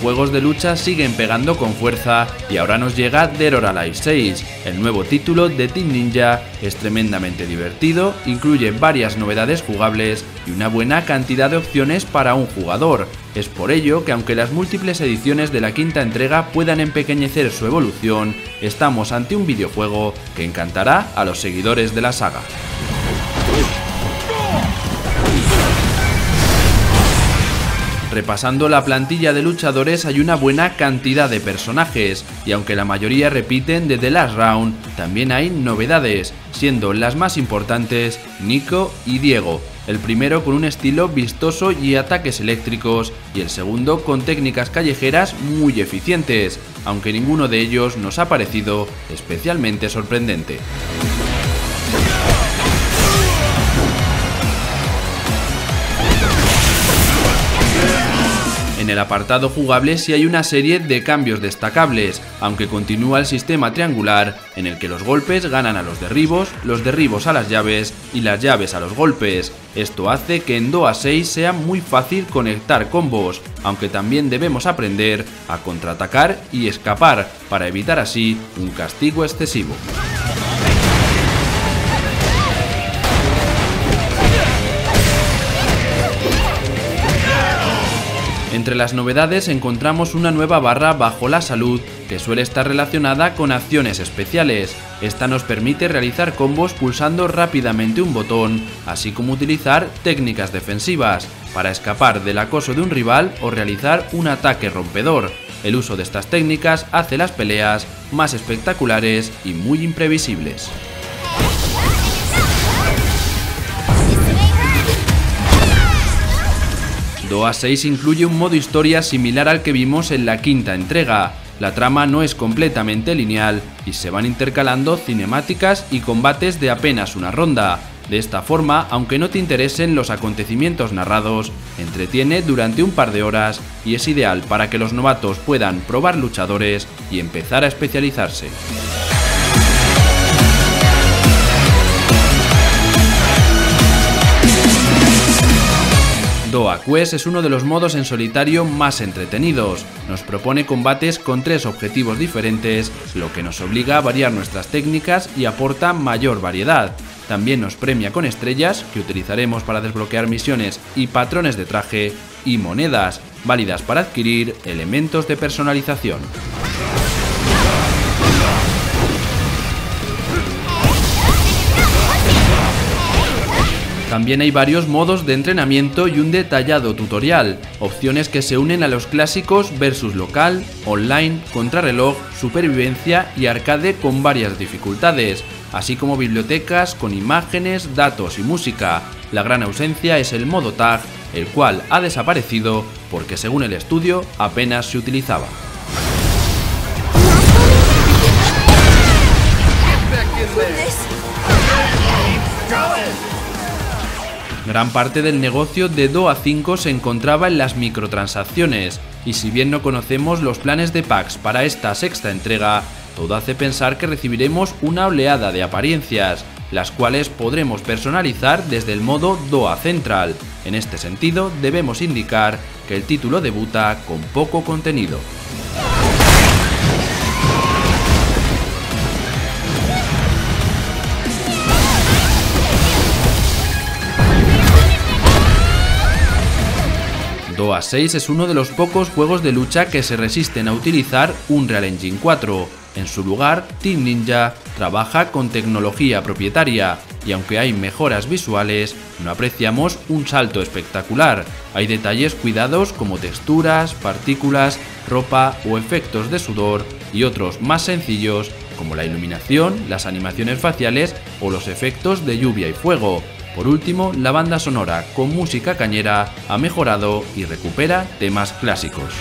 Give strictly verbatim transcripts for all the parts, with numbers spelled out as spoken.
juegos de lucha siguen pegando con fuerza y ahora nos llega Dead or Alive seis. El nuevo título de Team Ninja es tremendamente divertido, incluye varias novedades jugables y una buena cantidad de opciones para un jugador. Es por ello que aunque las múltiples ediciones de la quinta entrega puedan empequeñecer su evolución, estamos ante un videojuego que encantará a los seguidores de la saga. Repasando la plantilla de luchadores hay una buena cantidad de personajes, y aunque la mayoría repiten de The Last Round, también hay novedades, siendo las más importantes Nico y Diego, el primero con un estilo vistoso y ataques eléctricos, y el segundo con técnicas callejeras muy eficientes, aunque ninguno de ellos nos ha parecido especialmente sorprendente. En el apartado jugable sí hay una serie de cambios destacables, aunque continúa el sistema triangular en el que los golpes ganan a los derribos, los derribos a las llaves y las llaves a los golpes. Esto hace que en DOA seis sea muy fácil conectar combos, aunque también debemos aprender a contraatacar y escapar para evitar así un castigo excesivo. Entre las novedades encontramos una nueva barra bajo la salud que suele estar relacionada con acciones especiales. Esta nos permite realizar combos pulsando rápidamente un botón, así como utilizar técnicas defensivas para escapar del acoso de un rival o realizar un ataque rompedor. El uso de estas técnicas hace las peleas más espectaculares y muy imprevisibles. DOA seis incluye un modo historia similar al que vimos en la quinta entrega. La trama no es completamente lineal y se van intercalando cinemáticas y combates de apenas una ronda. De esta forma, aunque no te interesen los acontecimientos narrados, entretiene durante un par de horas y es ideal para que los novatos puedan probar luchadores y empezar a especializarse. DOA Quest es uno de los modos en solitario más entretenidos. Nos propone combates con tres objetivos diferentes, lo que nos obliga a variar nuestras técnicas y aporta mayor variedad. También nos premia con estrellas, que utilizaremos para desbloquear misiones y patrones de traje, y monedas, válidas para adquirir elementos de personalización. También hay varios modos de entrenamiento y un detallado tutorial, opciones que se unen a los clásicos versus local, online, contrarreloj, supervivencia y arcade con varias dificultades, así como bibliotecas con imágenes, datos y música. La gran ausencia es el modo tag, el cual ha desaparecido porque según el estudio apenas se utilizaba. Gran parte del negocio de DOA cinco se encontraba en las microtransacciones, y si bien no conocemos los planes de packs para esta sexta entrega, todo hace pensar que recibiremos una oleada de apariencias, las cuales podremos personalizar desde el modo DOA Central. En este sentido, debemos indicar que el título debuta con poco contenido. DOA seis es uno de los pocos juegos de lucha que se resisten a utilizar Unreal Engine cuatro. En su lugar, Team Ninja trabaja con tecnología propietaria, y aunque hay mejoras visuales, no apreciamos un salto espectacular. Hay detalles cuidados como texturas, partículas, ropa o efectos de sudor, y otros más sencillos como la iluminación, las animaciones faciales o los efectos de lluvia y fuego. Por último, la banda sonora con música cañera ha mejorado y recupera temas clásicos.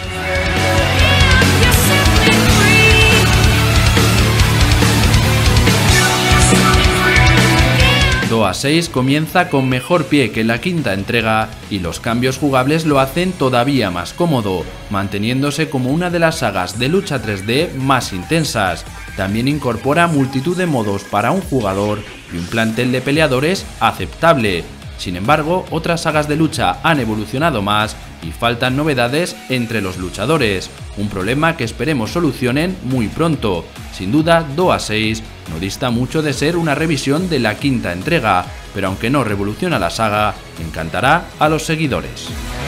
DOA seis comienza con mejor pie que la quinta entrega y los cambios jugables lo hacen todavía más cómodo, manteniéndose como una de las sagas de lucha tres D más intensas. También incorpora multitud de modos para un jugador y un plantel de peleadores aceptable. Sin embargo, otras sagas de lucha han evolucionado más y faltan novedades entre los luchadores, un problema que esperemos solucionen muy pronto. Sin duda, Doa seis no dista mucho de ser una revisión de la quinta entrega, pero aunque no revoluciona la saga, encantará a los seguidores.